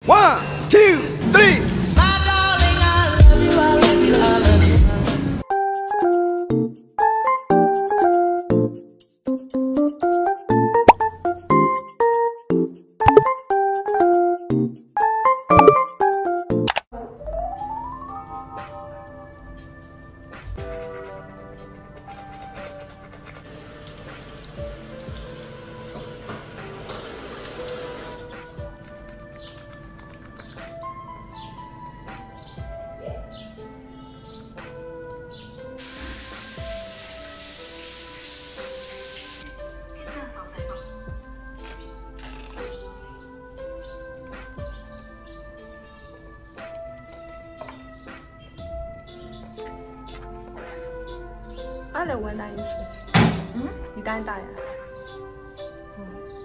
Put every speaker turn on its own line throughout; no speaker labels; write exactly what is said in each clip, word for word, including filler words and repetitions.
One, two, three.
My darling, I love you, I love you, I love you.
二两万大一次，嗯，你敢打呀？嗯。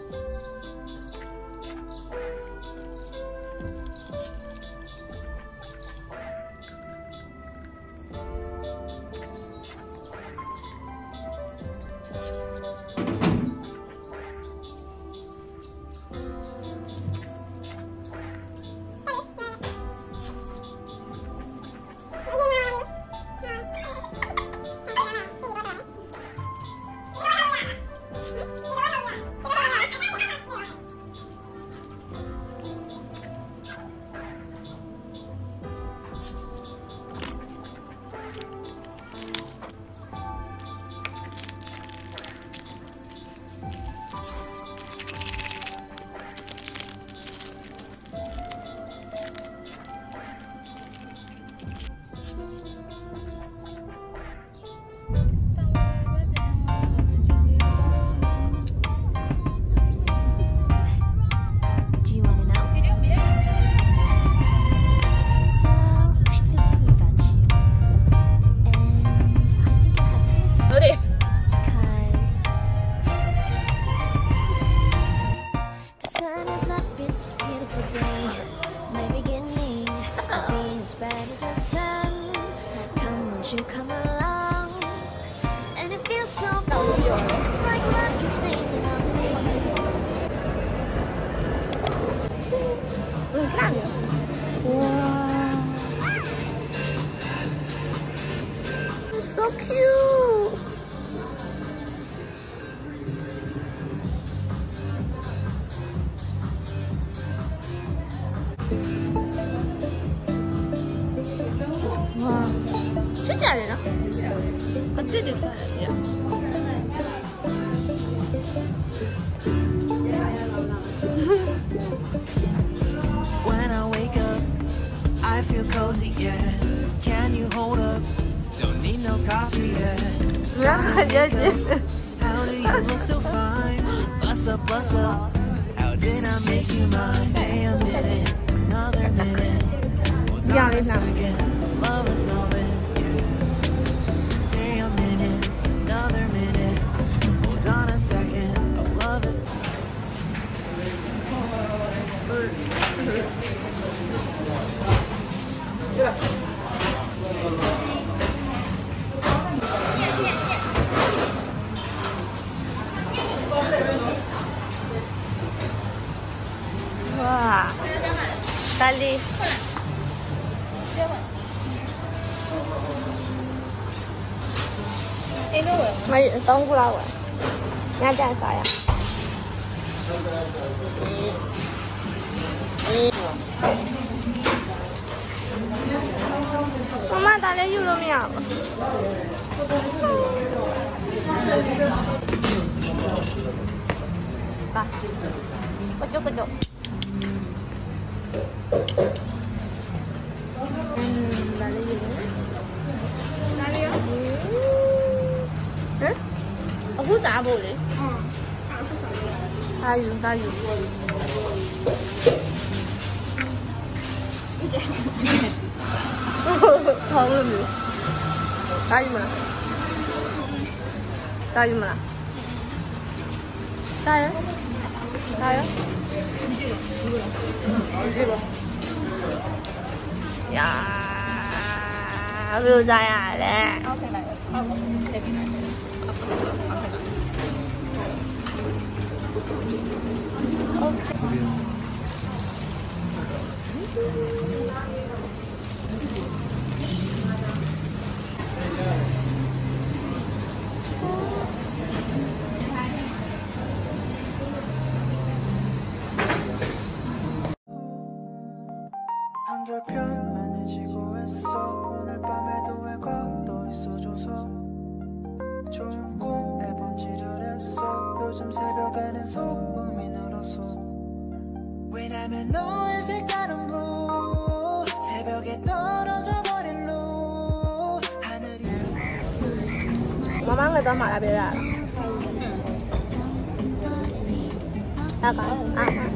You come along, and it feels so good. It's like luck is raining on me.
Wow, it's so cute. Wow. 真假的呢？啊，这里看呀。
When I wake up, I feel cozy, yeah. Can you hold up? Don't need no coffee yet.
不要看姐姐。
How do you look so fine? Bust up, bust up. How did I make you mine? Stay a minute, another minute. Hold on a second, love is moment. Stay a minute, another minute. Hold on a second, love is.
哇，大力。哎，等过来喂，你还干啥呀？妈妈打的有了没有？打，快走快走。嗯，打的有了。哪里啊？嗯？我咋不的？嗯，打油打油。一点。好了没有？打油没了？打油没了？打油？打油？这个。呀，不如咋样嘞？ OK。
한결 편안해지고 했어. 오늘 밤에도 왜 걷어 있어줘서 좋은 꿈 해본지를 했어. 요즘 새벽에는 소음이 늘었어. 왜냐면 너의 색다른 blue 새벽에 떨어져 버린 blue 하늘이
Mama người ta mặc là biệt là ta có à, à.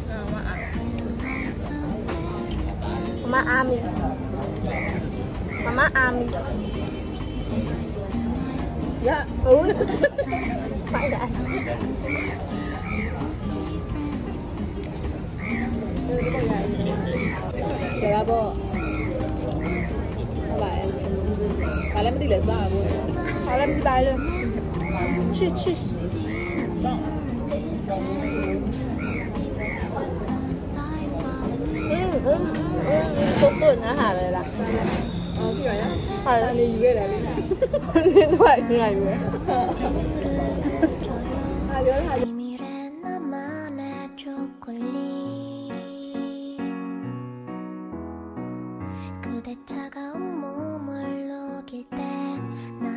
Mama Ami Mama Ami dạ ừ phải đã
Được à bố? Bạn Bạn lấy mất đi lệ sao hả bố?
Họ làm đi bài luôn Cheese cheese Ừ ừ ừ ừ Tốt tốt nữa hả vậy là
Ờ, cái này á
Phải là
đi về lại đi
điện thoại ngày nữa
Hai đứa hai đứa
비밀의 나만의 초콜릿 그대 차가운 몸을 녹일 때